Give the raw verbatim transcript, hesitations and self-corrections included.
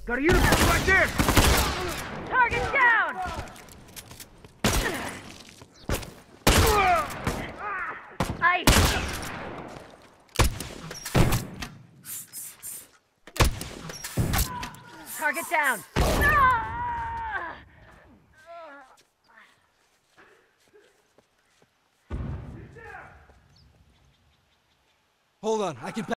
Got a uniform right there! Target down! Ice! Target down! Hold on, I can